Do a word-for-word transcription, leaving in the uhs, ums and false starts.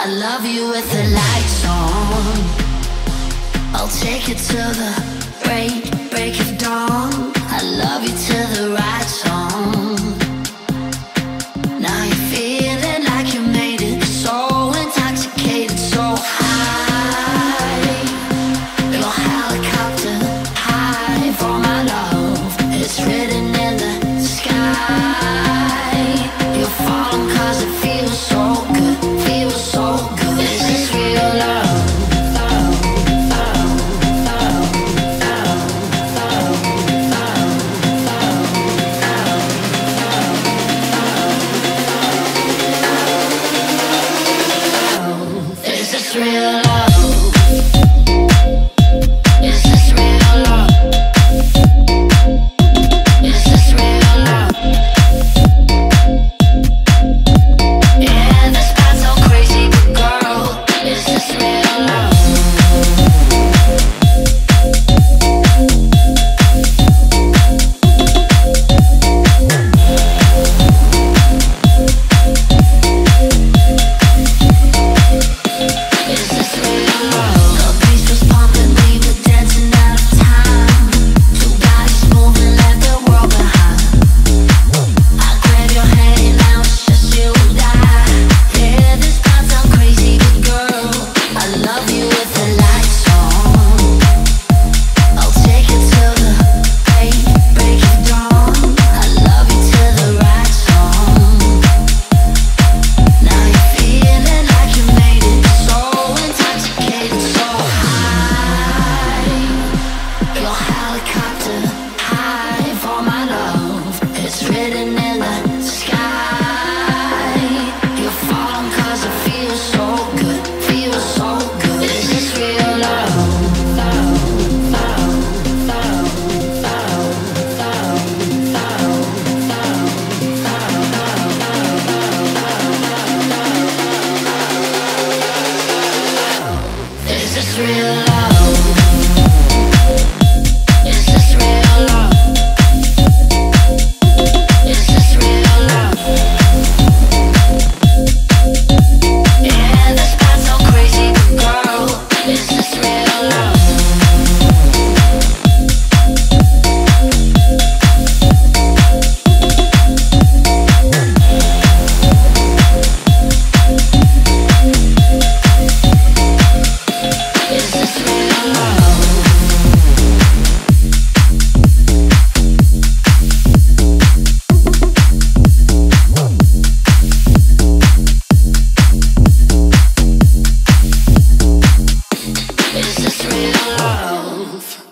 love you with the lights on. I'll take you to the break, break of dawn. I love you till the right song. Now you're feeling like you made it, so intoxicated, so high. Your helicopter high for my love. It's written in the sky. You're falling cause it feels so good, feels so good. Is this real love? Is this real love? Is this real love? Is this real love? Yeah, this spot's so crazy, but girl, is this real love? Is this real love? The beat was pumping, we were dancing out of time. Two bodies moving, left the world behind. I grab your hand, now it's just you and I. Yeah, this spot's so crazy, but girl, I love you with the lights on. I'll take you to the break, break of dawn. I love you till the right song. Now you're feeling like you made it, so intoxicated, so high. Your helicopter high for my love. It's written in the sky. You're falling cause it feels so good, feels so good. Is this real love? Is this real love? Is this real love? Is this real love? Yeah, this spot's so crazy, but girl, is this real love? Is this real love? Is this real love?